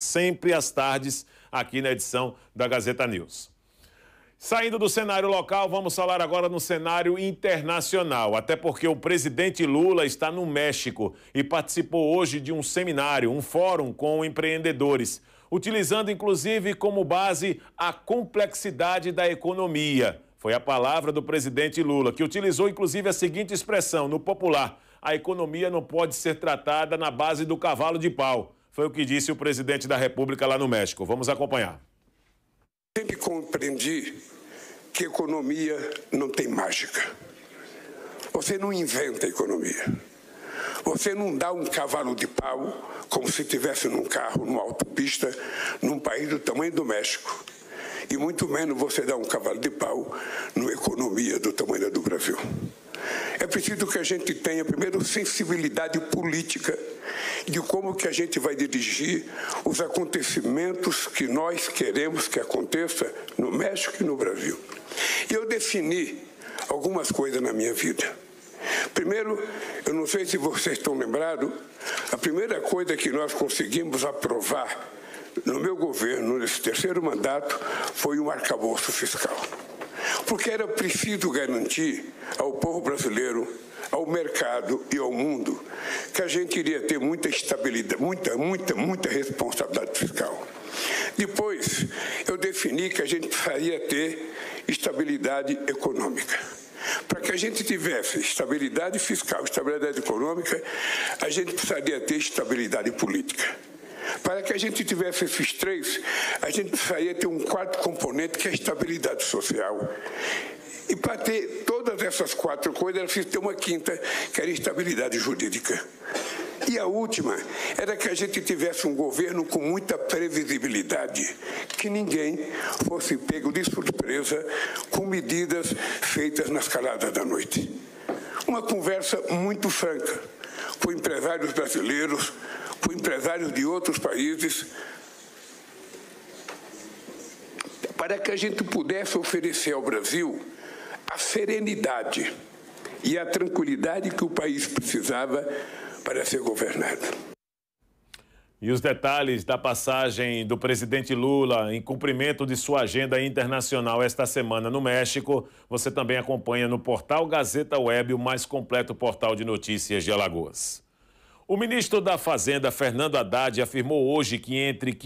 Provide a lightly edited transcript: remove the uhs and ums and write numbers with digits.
sempre às tardes, aqui na edição da Gazeta News. Saindo do cenário local, vamos falar agora no cenário internacional, até porque o presidente Lula está no México e participou hoje de um seminário, um fórum com empreendedores, utilizando inclusive como base a complexidade da economia. Foi a palavra do presidente Lula, que utilizou inclusive a seguinte expressão, no popular: a economia não pode ser tratada na base do cavalo de pau. Foi o que disse o presidente da República lá no México. Vamos acompanhar. Sempre compreendi que economia não tem mágica. Você não inventa economia. Você não dá um cavalo de pau como se estivesse num carro, numa autopista, num país do tamanho do México. E muito menos você dá um cavalo de pau numa economia do tamanho do Brasil. É preciso que a gente tenha, primeiro, sensibilidade política de como que a gente vai dirigir os acontecimentos que nós queremos que aconteça no México e no Brasil. E eu defini algumas coisas na minha vida. Primeiro, eu não sei se vocês estão lembrados, a primeira coisa que nós conseguimos aprovar no meu governo, nesse terceiro mandato, foi um arcabouço fiscal. Porque era preciso garantir ao povo brasileiro, ao mercado e ao mundo que a gente iria ter muita estabilidade, muita responsabilidade fiscal. Depois, eu defini que a gente precisaria ter estabilidade econômica. Para que a gente tivesse estabilidade fiscal, estabilidade econômica, a gente precisaria ter estabilidade política. Para que a gente tivesse esses três, a gente precisaria ter um quarto componente, que é a estabilidade social. E para ter todas essas quatro coisas, era preciso ter uma quinta, que era a estabilidade jurídica. E a última era que a gente tivesse um governo com muita previsibilidade, que ninguém fosse pego de surpresa com medidas feitas nas caladas da noite. Uma conversa muito franca com empresários brasileiros, com empresários de outros países, para que a gente pudesse oferecer ao Brasil a serenidade e a tranquilidade que o país precisava para ser governado. E os detalhes da passagem do presidente Lula em cumprimento de sua agenda internacional esta semana no México, você também acompanha no portal Gazeta Web, o mais completo portal de notícias de Alagoas. O ministro da Fazenda, Fernando Haddad, afirmou hoje que entre